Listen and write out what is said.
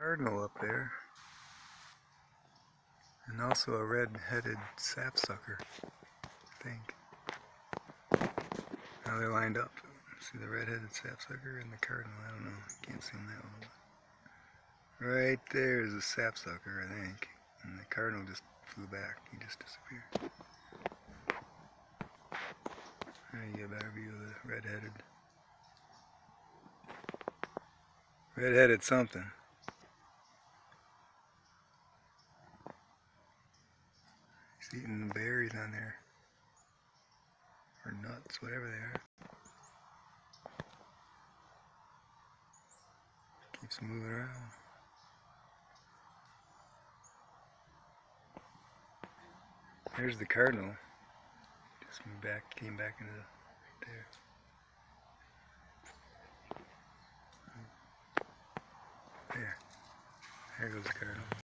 Cardinal up there, and also a red-headed sapsucker, I think. Now they're lined up. See the red-headed sapsucker and the cardinal. I don't know. Can't see them that well. Right there is a sapsucker, I think, and the cardinal just flew back. He just disappeared. There you get a better view of the red-headed something. He's eating the berries on there, or nuts, whatever they are. Keeps moving around. There's the cardinal. Just moved back, came back into right there. There goes the cardinal.